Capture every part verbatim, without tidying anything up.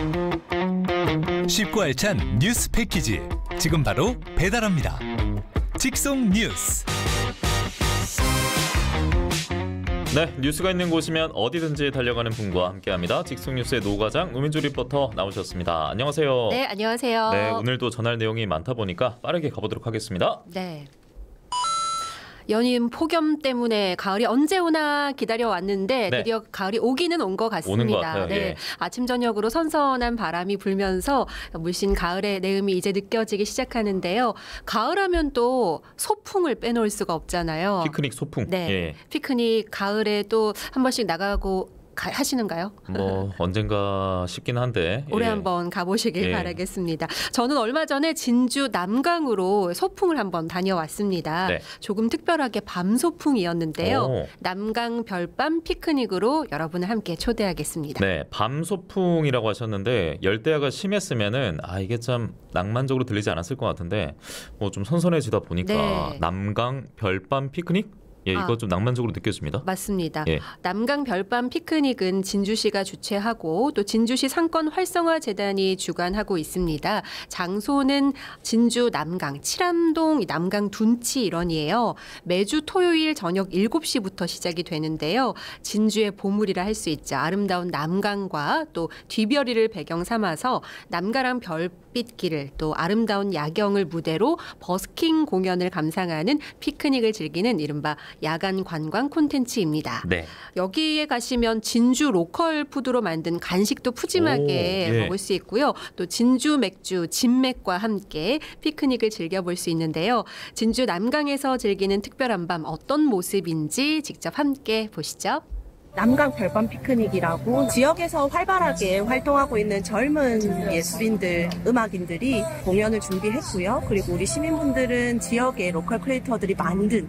쉽고 알찬 뉴스 패키지 지금 바로 배달합니다. 직송 뉴스. 네, 뉴스가 있는 곳이면 어디든지 달려가는 분과 함께합니다. 직송 뉴스의 노과장 우민주 리포터 나오셨습니다. 안녕하세요. 네, 안녕하세요. 네, 오늘도 전할 내용이 많다 보니까 빠르게 가보도록 하겠습니다. 네. 연인 폭염 때문에 가을이 언제 오나 기다려왔는데 네. 드디어 가을이 오기는 온 것 같습니다. 오는 것 같아요. 네. 예. 아침 저녁으로 선선한 바람이 불면서 물씬 가을의 내음이 이제 느껴지기 시작하는데요. 가을하면 또 소풍을 빼놓을 수가 없잖아요. 피크닉 소풍. 네. 예. 피크닉 가을에 또 한 번씩 나가고 가, 하시는가요? 뭐 언젠가 싶긴 한데 올해 예. 한번 가보시길 예. 바라겠습니다. 저는 얼마 전에 진주 남강으로 소풍을 한번 다녀왔습니다. 네. 조금 특별하게 밤 소풍이었는데요. 오. 남강 별밤 피크닉으로 여러분을 함께 초대하겠습니다. 네, 밤 소풍이라고 하셨는데 열대야가 심했으면은 아 이게 참 낭만적으로 들리지 않았을 것 같은데 뭐 좀 선선해지다 보니까 네. 남강 별밤 피크닉? 예, 이거 아. 좀 낭만적으로 느껴집니다. 맞습니다. 예. 남강 별밤 피크닉은 진주시가 주최하고 또 진주시 상권 활성화 재단이 주관하고 있습니다. 장소는 진주 남강 칠암동 남강 둔치 일원이에요. 매주 토요일 저녁 일곱 시부터 시작이 되는데요. 진주의 보물이라 할 수 있죠. 아름다운 남강과 또 뒤별이를 배경 삼아서 남가랑 별빛길을 또 아름다운 야경을 무대로 버스킹 공연을 감상하는 피크닉을 즐기는 이른바 야간 관광 콘텐츠입니다. 네. 여기에 가시면 진주 로컬 푸드로 만든 간식도 푸짐하게 오, 예. 먹을 수 있고요. 또 진주 맥주, 진맥과 함께 피크닉을 즐겨볼 수 있는데요. 진주 남강에서 즐기는 특별한 밤 어떤 모습인지 직접 함께 보시죠. 남강 별밤 피크닉이라고 지역에서 활발하게 활동하고 있는 젊은 예술인들, 음악인들이 공연을 준비했고요. 그리고 우리 시민분들은 지역의 로컬 크리에이터들이 만든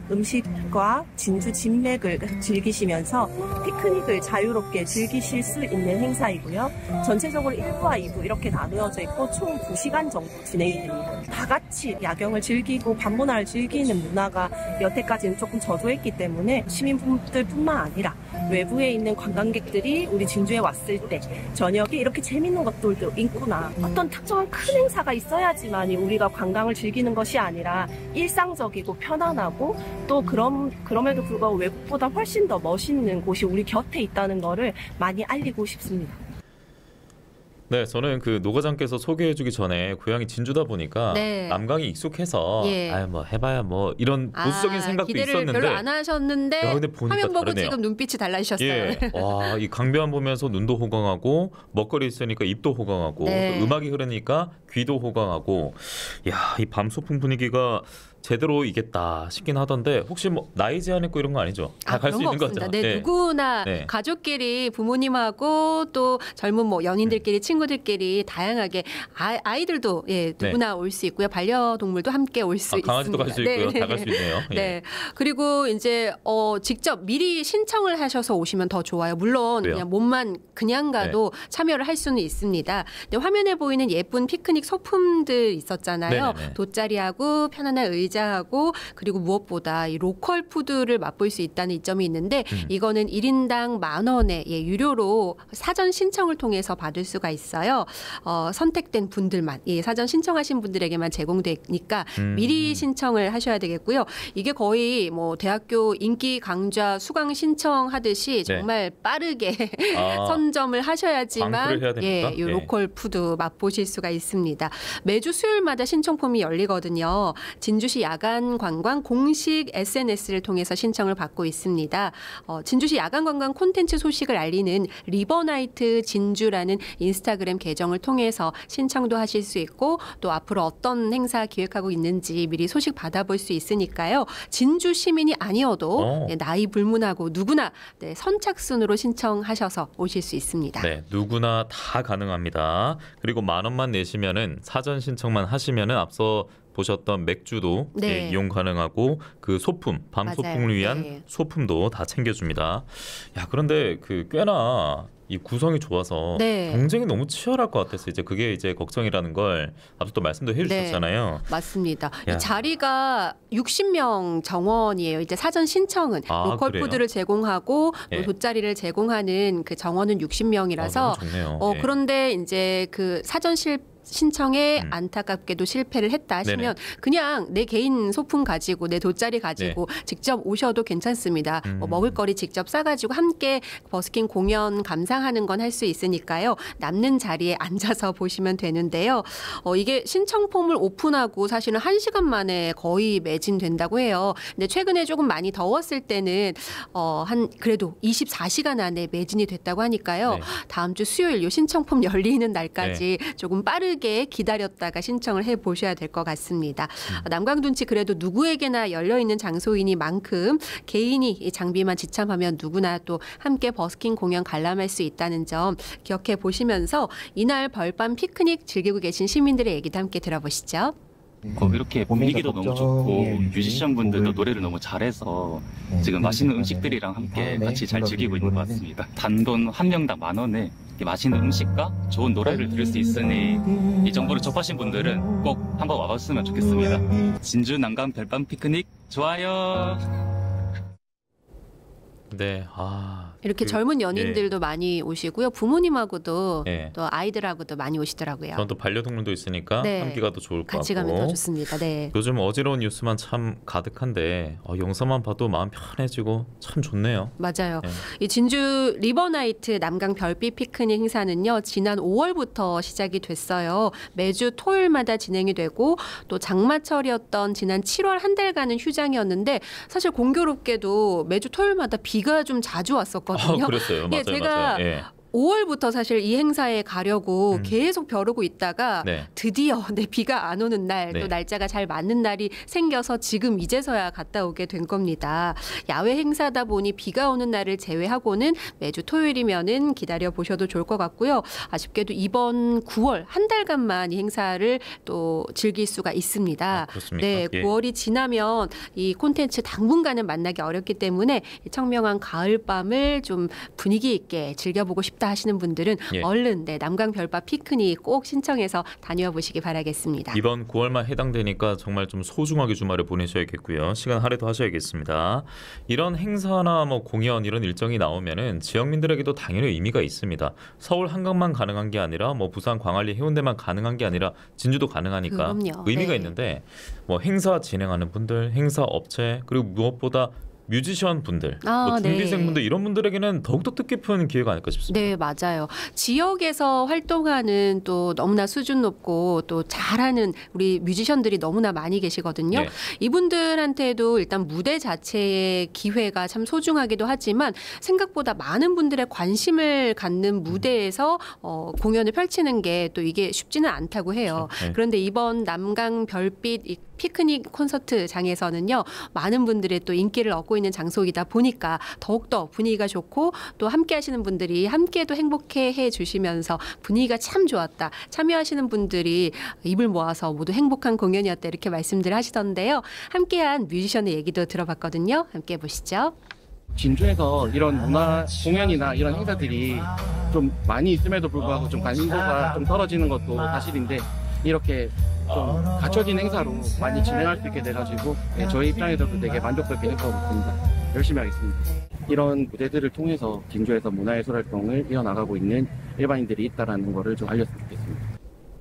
음식과 진주 진맥을 즐기시면서 피크닉을 자유롭게 즐기실 수 있는 행사이고요. 전체적으로 일 부와 이 부 이렇게 나누어져 있고 총 두 시간 정도 진행이 됩니다. 다 같이 야경을 즐기고 밤문화를 즐기는 문화가 여태까지는 조금 저조했기 때문에 시민분들뿐만 아니라 외부에 있는 관광객들이 우리 진주에 왔을 때 저녁에 이렇게 재밌는 것들도 있구나. 어떤 특정한 큰 행사가 있어야지만 우리가 관광을 즐기는 것이 아니라 일상적이고 편안하고 또 그럼, 그럼에도 불구하고 외국보다 훨씬 더 멋있는 곳이 우리 곁에 있다는 거를 많이 알리고 싶습니다. 네, 저는 그 노과장께서 소개해주기 전에 고향이 진주다 보니까 네. 남강이 익숙해서 예. 아유 뭐 해봐야 뭐 이런 보수적인 아, 생각도 기대를 있었는데 별로 안 하셨는데 야, 근데 보니까 화면 보고 다르네요. 지금 눈빛이 달라지셨어요. 예, 와, 이 강변 보면서 눈도 호강하고 먹거리 있으니까 입도 호강하고 네. 또 음악이 흐르니까 귀도 호강하고, 야, 이 밤 소풍 분위기가 제대로 이겠다 싶긴 하던데 혹시 뭐 나이 제한 있고 이런 거 아니죠? 다 아, 갈 수 그런 거 있는 없습니다. 거죠? 네, 예. 누구나 네. 가족끼리 부모님하고 또 젊은 뭐 연인들끼리 친구들끼리 다양하게 아, 아이들도 예 누구나 올 수 있고요. 반려동물도 함께 올 수 아, 있습니다. 강아지도 갈 수 있고요. 네. 다 갈 수 있네요. 예. 네. 그리고 이제 어 직접 미리 신청을 하셔서 오시면 더 좋아요. 물론 왜요? 그냥 몸만 그냥 가도 참여를 할 수는 있습니다. 근데 화면에 보이는 예쁜 피크닉 소품들 있었잖아요. 네네네. 돗자리하고 편안한 의자하고 그리고 무엇보다 이 로컬 푸드를 맛볼 수 있다는 이점이 있는데 음. 이거는 일 인당 만 원에 예, 유료로 사전 신청을 통해서 받을 수가 있어요. 어, 선택된 분들만 예, 사전 신청하신 분들에게만 제공되니까 음. 미리 신청을 하셔야 되겠고요. 이게 거의 뭐 대학교 인기 강좌 수강 신청하듯이 정말 빠르게 아. 선점을 하셔야지만 광고를 해야 됩니까? 예, 이 예. 로컬 푸드 맛보실 수가 있습니다. 매주 수요일마다 신청폼이 열리거든요. 진주시 야간 관광 공식 에스엔에스를 통해서 신청을 받고 있습니다. 어, 진주시 야간 관광 콘텐츠 소식을 알리는 리버나이트 진주라는 인스타그램 계정을 통해서 신청도 하실 수 있고 또 앞으로 어떤 행사 기획하고 있는지 미리 소식 받아볼 수 있으니까요. 진주 시민이 아니어도 네, 나이 불문하고 누구나 네, 선착순으로 신청하셔서 오실 수 있습니다. 네, 누구나 다 가능합니다. 그리고 만 원만 내시면은 사전 신청만 하시면은 앞서 보셨던 맥주도 네. 예, 이용 가능하고 그 소품, 밤 맞아요. 소풍을 위한 네. 소품도 다 챙겨줍니다. 야, 그런데 그 꽤나 이 구성이 좋아서 네. 경쟁이 너무 치열할 것 같아서 이제 그게 이제 걱정이라는 걸 앞서 또 말씀도 해주셨잖아요. 네, 맞습니다. 야. 이 자리가 육십 명 정원이에요. 이제 사전 신청은 아, 로컬 그래요? 푸드를 제공하고 예. 돗자리를 제공하는 그 정원은 육십 명이라서 아, 너무 좋네요. 어, 예. 그런데 이제 그 사전 실 신청에 음. 안타깝게도 실패를 했다 하시면 네네. 그냥 내 개인 소품 가지고 내 돗자리 가지고 직접 오셔도 괜찮습니다. 음. 뭐 먹을거리 직접 싸가지고 함께 버스킹 공연 감상하는 건 할 수 있으니까요. 남는 자리에 앉아서 보시면 되는데요. 어, 이게 신청 폼을 오픈하고 사실은 한 시간 만에 거의 매진된다고 해요. 근데 최근에 조금 많이 더웠을 때는 어, 한 그래도 이십사 시간 안에 매진이 됐다고 하니까요. 네. 다음 주 수요일 요 신청 폼 열리는 날까지 조금 빠르게 기다렸다가 신청을 해 보셔야 될 것 같습니다. 음. 남강둔치 그래도 누구에게나 열려 있는 장소이니만큼 개인이 이 장비만 지참하면 누구나 또 함께 버스킹 공연 관람할 수 있다는 점 기억해 보시면서 이날 벌밤 피크닉 즐기고 계신 시민들의 얘기도 함께 들어보시죠. 어, 이렇게 분위기도 너무 좋고 뮤지션 분들도 노래를 너무 잘해서 지금 맛있는 음식들이랑 함께 같이 잘 즐기고 있는 것 같습니다. 단돈 한 명당 만 원에 이렇게 맛있는 음식과 좋은 노래를 들을 수 있으니 이 정보를 접하신 분들은 꼭 한번 와봤으면 좋겠습니다. 진주 난강 별밤 피크닉 좋아요. 네, 아 이렇게 그, 젊은 연인들도 많이 오시고요. 부모님하고도 예. 또 아이들하고도 많이 오시더라고요. 저는 또 반려동물도 있으니까 네. 함께 가도 좋을 것 같이 같고. 가면 더 좋습니다. 네. 요즘 어지러운 뉴스만 참 가득한데 어, 영상만 봐도 마음 편해지고 참 좋네요. 맞아요. 네. 이 진주 리버나이트 남강 별빛 피크닉 행사는요. 지난 오월부터 시작이 됐어요. 매주 토요일마다 진행이 되고 또 장마철이었던 지난 칠월 한 달간은 휴장이었는데 사실 공교롭게도 매주 토요일마다 비가 좀 자주 왔었거든요. 아, 그랬어요. 맞아요, 예, 제가 맞아요. 예. 오월부터 사실 이 행사에 가려고 음. 계속 벼르고 있다가 네. 드디어 내 비가 안 오는 날, 네. 또 날짜가 잘 맞는 날이 생겨서 지금 이제서야 갔다 오게 된 겁니다. 야외 행사다 보니 비가 오는 날을 제외하고는 매주 토요일이면은 기다려 보셔도 좋을 것 같고요. 아쉽게도 이번 구월 한 달간만 이 행사를 또 즐길 수가 있습니다. 아, 그렇습니까? 네, 예. 구월이 지나면 이 콘텐츠 당분간은 만나기 어렵기 때문에 이 청명한 가을밤을 좀 분위기 있게 즐겨보고 싶다 하시는 분들은 예. 얼른 네, 남강 별밤 피크닉 꼭 신청해서 다녀와 보시기 바라겠습니다. 이번 구월만 해당되니까 정말 좀 소중하게 주말을 보내셔야겠고요. 시간 할애도 하셔야겠습니다. 이런 행사나 뭐 공연 이런 일정이 나오면은 지역민들에게도 당연히 의미가 있습니다. 서울 한강만 가능한 게 아니라 뭐 부산 광안리 해운대만 가능한 게 아니라 진주도 가능하니까 그럼요. 의미가 네. 있는데 뭐 행사 진행하는 분들, 행사 업체 그리고 무엇보다 뮤지션 분들, 아, 뭐 준비생 네. 분들 이런 분들에게는 더욱더 뜻깊은 기회가 아닐까 싶습니다. 네, 맞아요. 지역에서 활동하는 또 너무나 수준 높고 또 잘하는 우리 뮤지션들이 너무나 많이 계시거든요. 네. 이분들한테도 일단 무대 자체의 기회가 참 소중하기도 하지만 생각보다 많은 분들의 관심을 갖는 무대에서 어, 공연을 펼치는 게 또 이게 쉽지는 않다고 해요. 그렇죠. 네. 그런데 이번 남강 별빛 이 피크닉 콘서트장에서는요. 많은 분들의 또 인기를 얻고 있는 장소이다 보니까 더욱더 분위기가 좋고 또 함께 하시는 분들이 함께도 행복해 주시면서 분위기가 참 좋았다. 참여하시는 분들이 입을 모아서 모두 행복한 공연이었다 이렇게 말씀들 하시던데요. 함께한 뮤지션의 얘기도 들어봤거든요. 함께 보시죠. 진주에서 이런 문화 공연이나 이런 행사들이 좀 많이 있음에도 불구하고 좀 관심도가 좀 떨어지는 것도 사실인데 이렇게 좀 갖춰진 행사로 많이 진행할 수 있게 돼가지고 네, 저희 입장에서도 되게 만족스럽게 생각하고 있습니다. 열심히 하겠습니다. 이런 무대들을 통해서 진주에서 문화예술 활동을 이어나가고 있는 일반인들이 있다는 것을 좀 알렸으면 좋겠습니다.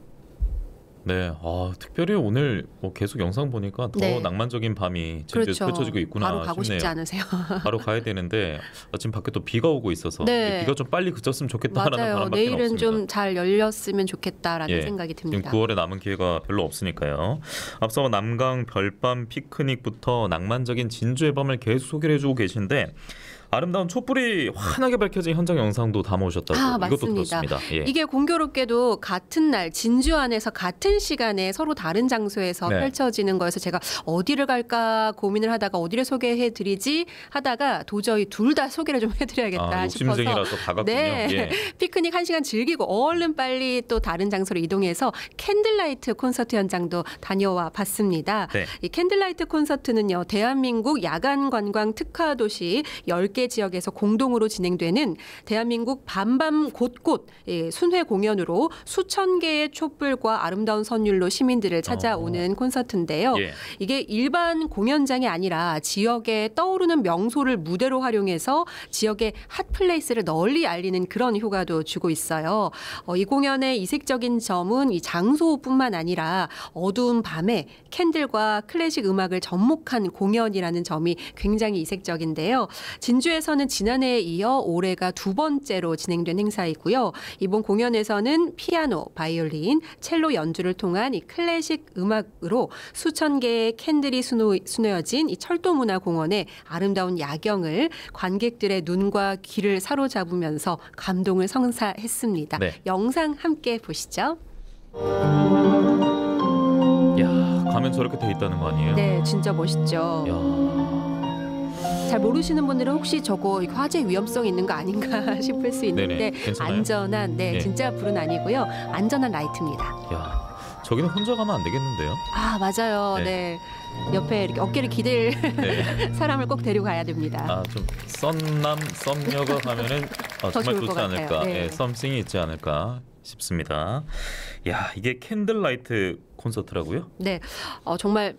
네, 아, 특별히 오늘 뭐 계속 영상 보니까 더 네. 낭만적인 밤이 진주에 그렇죠. 펼쳐지고 있구나 바로 가고 싶네요. 싶지 않으세요? 바로 가야 되는데 아, 지금 밖에 또 비가 오고 있어서 네. 비가 좀 빨리 그쳤으면 좋겠다라는 맞아요. 바람밖에 내일은 없습니다. 좀 잘 열렸으면 좋겠다라는 예, 생각이 지금 듭니다. 구월에 남은 기회가 별로 없으니까요. 앞서 남강 별밤 피크닉부터 낭만적인 진주의 밤을 계속 소개를 해주고 계신데 아름다운 촛불이 환하게 밝혀진 현장 영상도 담아오셨다고 아, 이것도 맞습니다. 들었습니다. 예. 이게 공교롭게도 같은 날 진주 안에서 같은 시간에 서로 다른 장소에서 네. 펼쳐지는 거여서 제가 어디를 갈까 고민을 하다가 어디를 소개해드리지 하다가 도저히 둘 다 소개를 좀 해드려야겠다 아, 싶어서 욕심쟁이라서 다 갔군요. 네. 예. 피크닉 한 시간 즐기고 얼른 빨리 또 다른 장소로 이동해서 캔들라이트 콘서트 현장도 다녀와 봤습니다. 네. 이 캔들라이트 콘서트는요. 대한민국 야간 관광 특화 도시 열 개 개 지역에서 공동으로 진행되는 대한민국 밤밤 곳곳 순회 공연으로 수천 개의 촛불과 아름다운 선율로 시민들을 찾아오는 어. 콘서트인데요. 예. 이게 일반 공연장이 아니라 지역에 떠오르는 명소를 무대로 활용해서 지역의 핫플레이스를 널리 알리는 그런 효과도 주고 있어요. 어, 이 공연의 이색적인 점은 이 장소뿐만 아니라 어두운 밤에 캔들과 클래식 음악을 접목한 공연이라는 점이 굉장히 이색적인데요. 진주에서는 지난해에 이어 올해가 두 번째로 진행된 행사이고요. 이번 공연에서는 피아노, 바이올린, 첼로 연주를 통한 이 클래식 음악으로 수천 개의 캔들이 수놓, 수놓여진 이 철도문화공원의 아름다운 야경을 관객들의 눈과 귀를 사로잡으면서 감동을 성사했습니다. 네. 영상 함께 보시죠. 야, 가면 저렇게 돼 있다는 거 아니에요? 네, 진짜 멋있죠. 야. 잘 모르시는 분들은 혹시 저거 화재 위험성 있는 거 아닌가 싶을 수 있는데 네네, 안전한, 네, 네, 진짜 불은 아니고요. 안전한 라이트입니다. 야, 저기는 혼자 가면 안 되겠는데요? 아, 맞아요. 네. 네. 옆에 이렇게 어깨를 기댈 네. 사람을 꼭 데려가야 됩니다. 아, 좀 썸남, 썸녀가 가면은 어, 정말 좋지 않을까. 네. 네, 썸씽이 있지 않을까 싶습니다. 야, 이게 캔들라이트 콘서트라고요? 네, 어, 정말.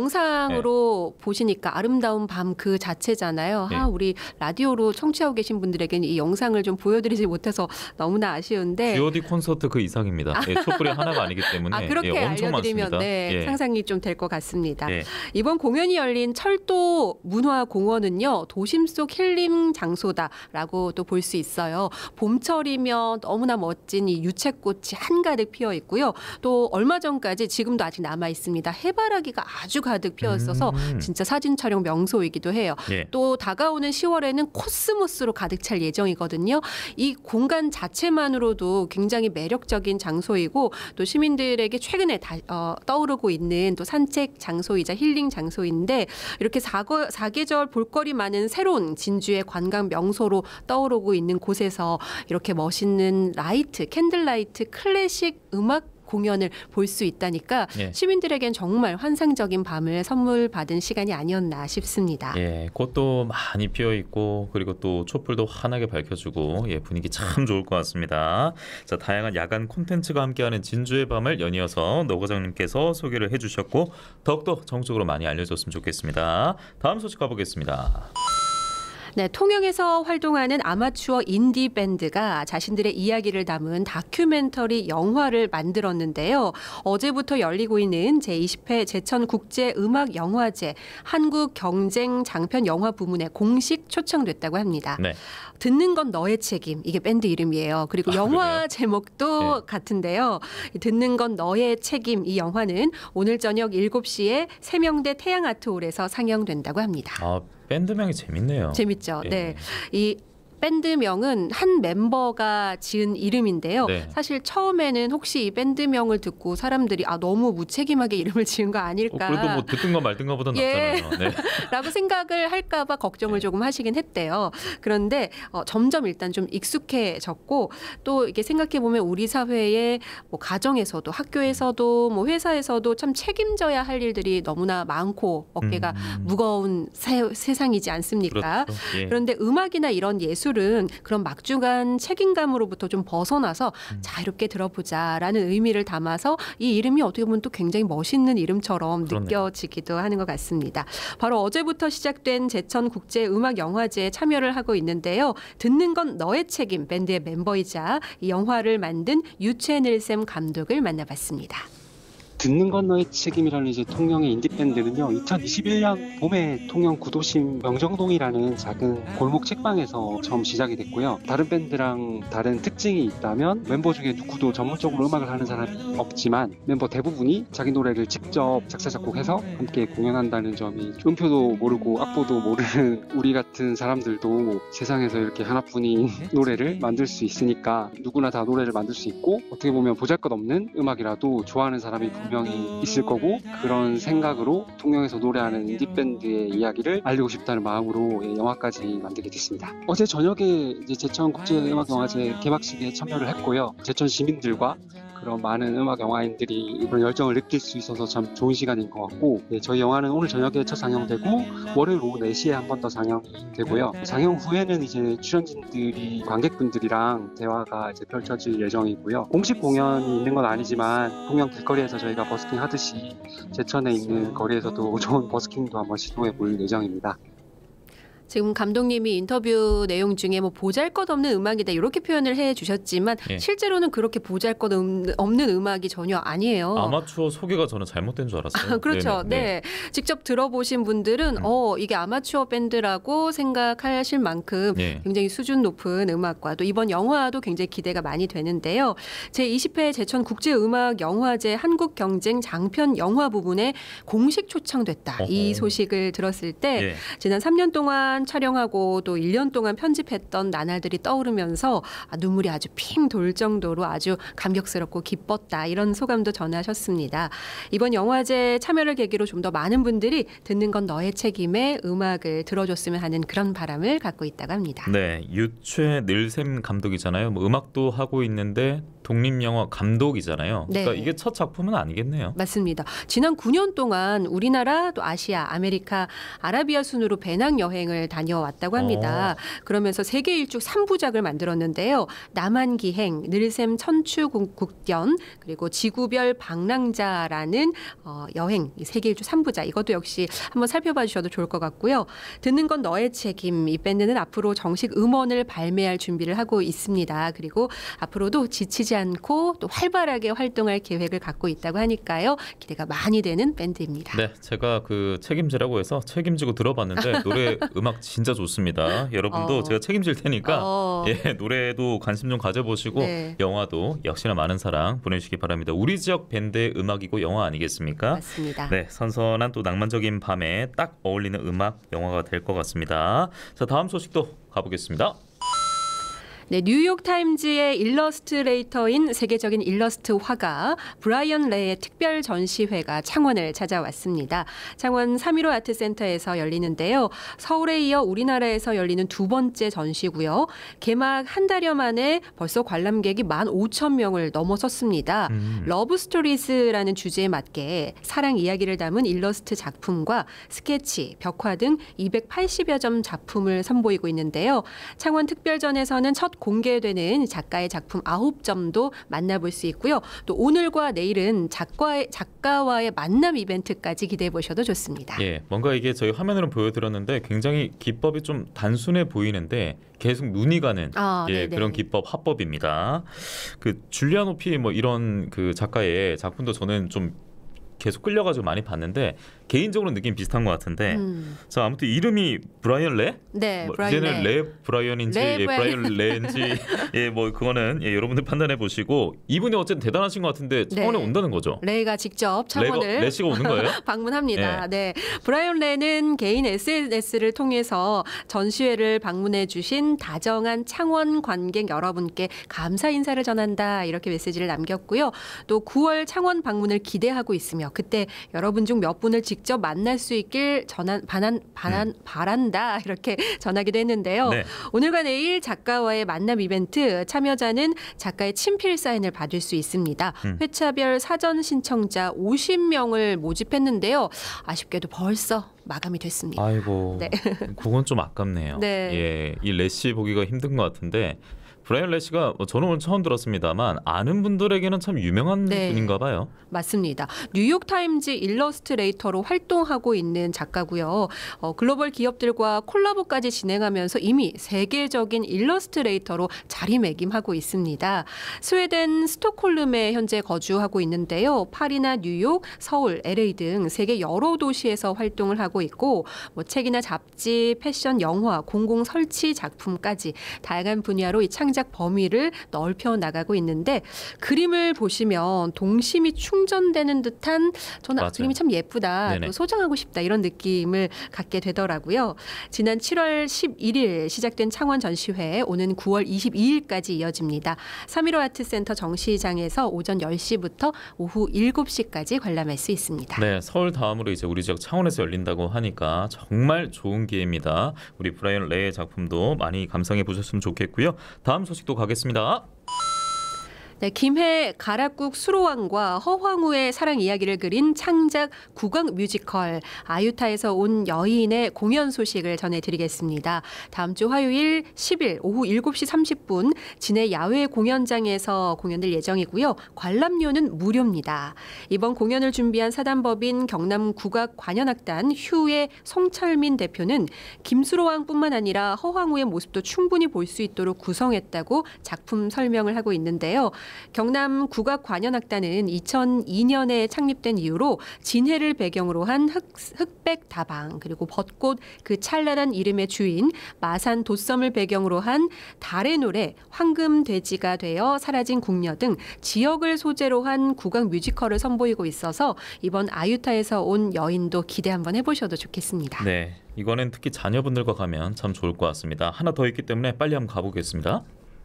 영상으로 네. 보시니까 아름다운 밤 그 자체잖아요. 네. 아, 우리 라디오로 청취하고 계신 분들에게는 이 영상을 좀 보여드리지 못해서 너무나 아쉬운데. 지오디 콘서트 그 이상입니다. 예, 촛불이 하나가 아니기 때문에 아, 그렇게 예, 엄청 알려드리면 많습니다. 네, 예. 상상이 좀 될 것 같습니다. 예. 이번 공연이 열린 철도 문화공원은요. 도심 속 힐링 장소다라고 또 볼 수 있어요. 봄철이면 너무나 멋진 이 유채꽃이 한가득 피어 있고요. 또 얼마 전까지 지금도 아직 남아 있습니다. 해바라기가 아주 가득 피어있어서 음. 진짜 사진 촬영 명소이기도 해요. 예. 또 다가오는 시월에는 코스모스로 가득 찰 예정이거든요. 이 공간 자체만으로도 굉장히 매력적인 장소이고 또 시민들에게 최근에 다, 어, 떠오르고 있는 또 산책 장소이자 힐링 장소인데 이렇게 사거, 사계절 볼거리 많은 새로운 진주의 관광 명소로 떠오르고 있는 곳에서 이렇게 멋있는 라이트, 캔들라이트, 클래식 음악 공연을 볼 수 있다니까 예. 시민들에겐 정말 환상적인 밤을 선물 받은 시간이 아니었나 싶습니다. 예, 꽃도 많이 피어 있고 그리고 또 촛불도 환하게 밝혀주고 예, 분위기 참 좋을 것 같습니다. 자, 다양한 야간 콘텐츠가 함께하는 진주의 밤을 연이어서 노 과장님께서 소개를 해주셨고 더욱더 정적으로 많이 알려줬으면 좋겠습니다. 다음 소식 가보겠습니다. 네, 통영에서 활동하는 아마추어 인디 밴드가 자신들의 이야기를 담은 다큐멘터리 영화를 만들었는데요. 어제부터 열리고 있는 제이십 회 제천국제음악영화제 한국경쟁 장편 영화 부문에 공식 초청됐다고 합니다. 네. 듣는 건 너의 책임, 이게 밴드 이름이에요. 그리고 영화 아, 제목도 네. 같은데요. 듣는 건 너의 책임, 이 영화는 오늘 저녁 일곱 시에 세명대 태양아트홀에서 상영된다고 합니다. 아, 밴드명이 재밌네요. 재밌죠. 예. 네, 이 밴드명은 한 멤버가 지은 이름인데요. 네. 사실 처음에는 혹시 이 밴드명을 듣고 사람들이 아 너무 무책임하게 이름을 지은 거 아닐까. 어, 그래도 뭐 듣든가 말든가보다 예. 낫잖아요. 네. 라고 생각을 할까 봐 걱정을 네. 조금 하시긴 했대요. 그런데 어, 점점 일단 좀 익숙해졌고 또 이게 생각해 보면 우리 사회에 뭐 가정에서도 학교에서도 뭐 회사에서도 참 책임져야 할 일들이 너무나 많고 어깨가 음. 무거운 세, 세상이지 않습니까? 그렇죠. 예. 그런데 음악이나 이런 예술 은 그런 막중한 책임감으로부터 좀 벗어나서 음. 자유롭게 들어보자라는 의미를 담아서 이 이름이 어떻게 보면 또 굉장히 멋있는 이름처럼 그러네요. 느껴지기도 하는 것 같습니다. 바로 어제부터 시작된 제천국제음악영화제에 참여를 하고 있는데요. 듣는 건 너의 책임 밴드의 멤버이자 이 영화를 만든 유채늘샘 감독을 만나봤습니다. 듣는 건 너의 책임이라는 이제 통영의 인디밴드는요, 이천이십일 년 봄에 통영 구도심 명정동이라는 작은 골목 책방에서 처음 시작이 됐고요. 다른 밴드랑 다른 특징이 있다면 멤버 중에 누구도 전문적으로 음악을 하는 사람이 없지만 멤버 대부분이 자기 노래를 직접 작사 작곡해서 함께 공연한다는 점이 음표도 모르고 악보도 모르는 우리 같은 사람들도 세상에서 이렇게 하나뿐인 노래를 만들 수 있으니까 누구나 다 노래를 만들 수 있고 어떻게 보면 보잘것없는 음악이라도 좋아하는 사람이 분명히 있을 거고 그런 생각으로 통영에서 노래하는 인디밴드의 이야기를 알리고 싶다는 마음으로 영화까지 만들게 됐습니다. 어제 저녁에 이제 제천국제음악영화제 개막식에 참여를 했고요. 제천 시민들과 그런 많은 음악 영화인들이 그런 열정을 느낄 수 있어서 참 좋은 시간인 것 같고, 네, 저희 영화는 오늘 저녁에 첫 상영되고 월요일 오후 네 시에 한 번 더 상영이 되고요. 상영 후에는 이제 출연진들이 관객분들이랑 대화가 이제 펼쳐질 예정이고요. 공식 공연이 있는 건 아니지만 통영 길거리에서 저희가 버스킹 하듯이 제천에 있는 거리에서도 좋은 버스킹도 한번 시도해 볼 예정입니다. 지금 감독님이 인터뷰 내용 중에 뭐 보잘것없는 음악이다 이렇게 표현을 해주셨지만 예. 실제로는 그렇게 보잘것없는 음악이 전혀 아니에요. 아마추어 소개가 저는 잘못된 줄 알았어요. 그렇죠. 네네. 네. 네. 직접 들어보신 분들은 음. 어 이게 아마추어 밴드라고 생각하실 만큼 네. 굉장히 수준 높은 음악과 또 이번 영화도 굉장히 기대가 많이 되는데요. 제이십 회 제천국제음악영화제 한국경쟁 장편 영화 부분에 공식 초청됐다. 어허. 이 소식을 들었을 때 예. 지난 삼 년 동안 촬영하고 또 일 년 동안 편집했던 나날들이 떠오르면서 아, 눈물이 아주 핑 돌 정도로 아주 감격스럽고 기뻤다. 이런 소감도 전하셨습니다. 이번 영화제 참여를 계기로 좀 더 많은 분들이 듣는 건 너의 책임에 음악을 들어줬으면 하는 그런 바람을 갖고 있다고 합니다. 네, 유채 늘샘 감독이잖아요. 뭐 음악도 하고 있는데 독립영화 감독이잖아요. 그러니까 네. 이게 첫 작품은 아니겠네요. 맞습니다. 지난 구 년 동안 우리나라 또 아시아, 아메리카, 아라비아 순으로 배낭 여행을 다녀왔다고 합니다. 어. 그러면서 세계 일주 삼 부작을 만들었는데요. 남한기행, 늘샘 천추국견, 그리고 지구별 방랑자라는 어, 여행, 세계 일주 삼 부작 이것도 역시 한번 살펴봐 주셔도 좋을 것 같고요. 듣는 건 너의 책임. 이 밴드는 앞으로 정식 음원을 발매할 준비를 하고 있습니다. 그리고 앞으로도 지치지 않고 또 활발하게 활동할 계획을 갖고 있다고 하니까요. 기대가 많이 되는 밴드입니다. 네, 제가 그 책임지라고 해서 책임지고 들어봤는데 노래 음악 진짜 좋습니다. 여러분도 어. 제가 책임질 테니까 어. 예, 노래도 관심 좀 가져보시고 네. 영화도 역시나 많은 사랑 보내주시기 바랍니다. 우리 지역 밴드의 음악이고 영화 아니겠습니까? 맞습니다. 네, 선선한 또 낭만적인 밤에 딱 어울리는 음악 영화가 될 것 같습니다. 자, 다음 소식도 가보겠습니다. 네, 뉴욕타임즈의 일러스트레이터인 세계적인 일러스트 화가 브라이언 레의 특별 전시회가 창원을 찾아왔습니다. 창원 삼일오 아트센터에서 열리는데요. 서울에 이어 우리나라에서 열리는 두 번째 전시고요. 개막 한 달여 만에 벌써 관람객이 만 오천 명을 넘어섰습니다. 음. 러브 스토리즈라는 주제에 맞게 사랑 이야기를 담은 일러스트 작품과 스케치, 벽화 등 이백팔십여 점 작품을 선보이고 있는데요. 창원 특별전에서는 첫 공개되는 작가의 작품 아홉 점도 만나볼 수 있고요. 또 오늘과 내일은 작가의, 작가와의 만남 이벤트까지 기대해 보셔도 좋습니다. 예, 뭔가 이게 저희 화면으로 보여드렸는데 굉장히 기법이 좀 단순해 보이는데 계속 눈이 가는 아, 예, 네네. 그런 기법 화법입니다. 그 줄리아노 피 뭐 이런 그 작가의 작품도 저는 좀 계속 끌려가지고 많이 봤는데 개인적으로 느낌 비슷한 것 같은데 음. 자 아무튼 이름이 브라이언 레? 네, 뭐 브라이언 이제는 레. 레 브라이언인지 레 예, 브라이언. 브라이언 레인지 예, 뭐 그거는 예, 여러분들 판단해 보시고 이분이 어쨌든 대단하신 것 같은데 창원에 네. 온다는 거죠. 레가 직접 레가, 창원을 레 씨가 오는 거예요? 방문합니다. 네. 브라이언 레는 개인 에스엔에스를 통해서 전시회를 방문해 주신 다정한 창원 관객 여러분께 감사 인사를 전한다. 이렇게 메시지를 남겼고요. 또 구월 창원 방문을 기대하고 있으며 그때 여러분 중 몇 분을 직접 만날 수 있길 전한 반한 반한 바란다. 이렇게 전하기도 했는데요. 네. 오늘과 내일 작가와의 만남 이벤트 참여자는 작가의 친필 사인을 받을 수 있습니다. 음. 회차별 사전 신청자 오십 명을 모집했는데요. 아쉽게도 벌써 마감이 됐습니다. 아이고, 네. 그건 좀 아깝네요. 네. 예, 이 레시 보기가 힘든 것 같은데 브라이언 레시가 저는 오늘 처음 들었습니다만 아는 분들에게는 참 유명한 네. 분인가 봐요. 맞습니다. 뉴욕타임즈 일러스트레이터로 활동하고 있는 작가고요. 어, 글로벌 기업들과 콜라보까지 진행하면서 이미 세계적인 일러스트레이터로 자리매김하고 있습니다. 스웨덴 스톡홀름에 현재 거주하고 있는데요. 파리나 뉴욕, 서울, 엘에이 등 세계 여러 도시에서 활동을 하고 있고 뭐 책이나 잡지, 패션, 영화, 공공 설치 작품까지 다양한 분야로 이 창작 범위를 넓혀 나가고 있는데 그림을 보시면 동심이 충전되는 듯한 저는 맞아요. 그림이 참 예쁘다. 네네. 또 소장하고 싶다. 이런 느낌을 갖게 되더라고요. 지난 칠월 십일일 시작된 창원 전시회 오는 구월 이십이일까지 이어집니다. 삼일오 아트센터 정시장에서 오전 열 시부터 오후 일곱 시까지 관람할 수 있습니다. 네, 서울 다음으로 이제 우리 지역 창원에서 열린다고 하니까 정말 좋은 기회입니다. 우리 브라이언 레의 작품도 많이 감상해 보셨으면 좋겠고요. 다음 소식도 가겠습니다. 네, 김해 가락국 수로왕과 허황우의 사랑 이야기를 그린 창작 국악 뮤지컬 아유타에서 온 여인의 공연 소식을 전해드리겠습니다. 다음 주 화요일 십 일 오후 일곱 시 삼십 분 진해 야외 공연장에서 공연될 예정이고요. 관람료는 무료입니다. 이번 공연을 준비한 사단법인 경남국악관현악단 휴의 송철민 대표는 김수로왕뿐만 아니라 허황우의 모습도 충분히 볼 수 있도록 구성했다고 작품 설명을 하고 있는데요. 경남국악관현악단은 이천이 년에 창립된 이후로 진해를 배경으로 한 흑, 흑백 다방 그리고 벚꽃 그 찬란한 이름의 주인 마산 돛섬을 배경으로 한 달의 노래 황금돼지가 되어 사라진 궁녀 등 지역을 소재로 한 국악 뮤지컬을 선보이고 있어서 이번 아유타에서 온 여인도 기대 한번 해보셔도 좋겠습니다. 네, 이거는 특히 자녀분들과 가면 참 좋을 것 같습니다. 하나 더 있기 때문에 빨리 한번 가보겠습니다.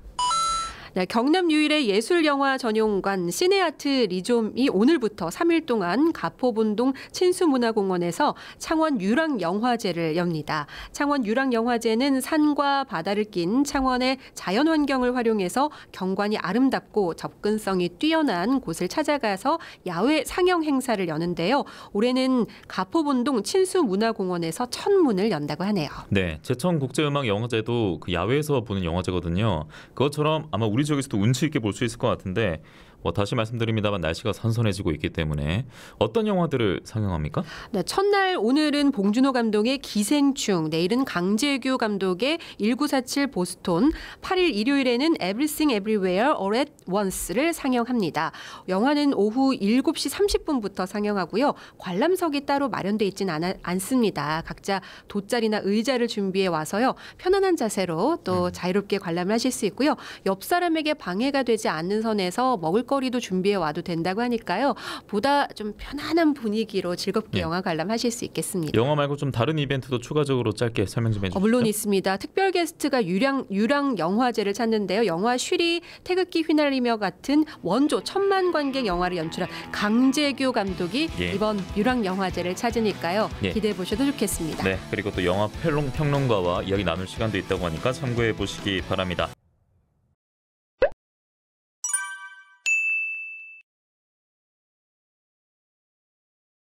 네, 경남 유일의 예술영화 전용관 시네아트 리좀이 오늘부터 삼 일 동안 가포본동 친수문화공원에서 창원 유랑영화제를 엽니다. 창원 유랑영화제는 산과 바다를 낀 창원의 자연환경을 활용해서 경관이 아름답고 접근성이 뛰어난 곳을 찾아가서 야외 상영 행사를 여는데요. 올해는 가포본동 친수문화공원에서 첫 문을 연다고 하네요. 네, 제천국제음악영화제도 그 야외에서 보는 영화제거든요. 그것처럼 아마 우리 지역에서도 운치 있게 볼 수 있을 것 같은데 뭐 다시 말씀드립니다만 날씨가 선선해지고 있기 때문에 어떤 영화들을 상영합니까? 네, 첫날 오늘은 봉준호 감독의 기생충, 내일은 강재규 감독의 천구백사십칠 보스톤, 팔 일 일요일에는 Everything Everywhere All at Once를 상영합니다. 영화는 오후 일곱 시 삼십 분부터 상영하고요. 관람석이 따로 마련돼 있지는 않, 않습니다. 각자 돗자리나 의자를 준비해 와서요. 편안한 자세로 또 자유롭게 관람을 하실 수 있고요. 옆 사람에게 방해가 되지 않는 선에서 먹을 거리도 준비해 와도 된다고 하니까요. 보다 좀 편안한 분위기로 즐겁게 네. 영화 관람하실 수 있겠습니다. 영화 말고 좀 다른 이벤트도 추가적으로 짧게 설명 좀 해주시죠. 어, 물론 있습니다. 특별 게스트가 유랑, 유랑 영화제를 찾는데요. 영화 쉬리 태극기 휘날리며 같은 원조 천만 관객 영화를 연출한 강재규 감독이 예. 이번 유랑 영화제를 찾으니까요. 예. 기대해 보셔도 좋겠습니다. 네, 그리고 또 영화 평론, 평론가와 이야기 나눌 시간도 있다고 하니까 참고해 보시기 바랍니다.